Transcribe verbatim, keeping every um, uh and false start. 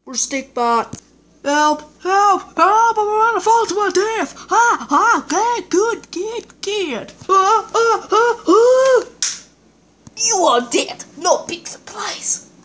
We're Stickbot. Help! Help! Help! I'm gonna fall to my death! Ah! Ah! Get good! Get! Get! Ah! Ah! Ah! Ah! You are dead! No big surprise!